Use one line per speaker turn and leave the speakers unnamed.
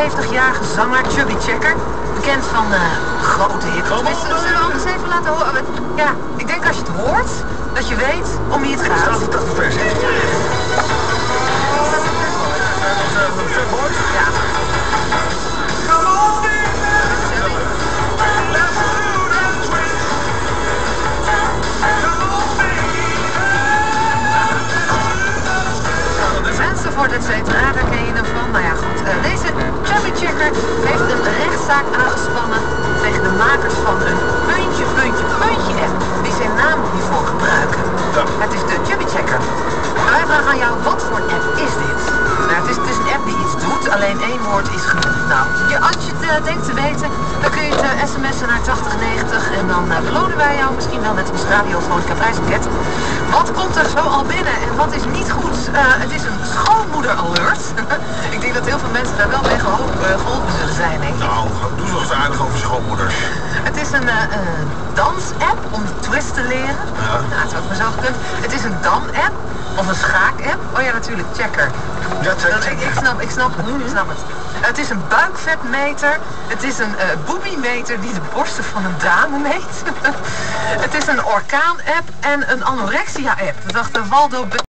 71-jarige zanger Chubby Checker. Bekend van grote hits. Zullen we anders even laten horen? Ja, ik denk als je het hoort, dat je weet om wie het gaat.
Dat is een 80 versie.
Ja. Enzovoort, et cetera, daar ken je hem van. Nou ja, goed. Deze Chubby Checker heeft een rechtszaak aangespannen tegen de makers van een puntje app, die zijn naam hiervoor gebruiken.
Ja.
Het is de Chubby Checker. Wij vragen aan jou, wat voor app is dit? Nou, het is een app die iets doet, alleen één woord is genoeg. Nou, als je het denkt te weten, dan kun je het sms'en naar 8090 en dan belonen wij jou misschien wel net als radiofonica prijspakket. Wat komt er zo al binnen en wat is niet goed? Het is een schoonmoeder-alert. Ik denk dat heel veel mensen daar wel mee geholpen zullen zijn, denk ik.
Nou, doe zo eens aardig over schoonmoeders.
Het is een dans-app om twist te leren.
Ja.
Nou, het is ook maar zo gekund. Het is een dam-app of een schaak-app. Oh ja, natuurlijk, checker.
Ja, checker.
Ik snap het. Het is een buikvetmeter. Het is een boobiemeter die de borsten van een dame meet. Het is een orkaan-app en een anorexia-app. Dat dacht Waldo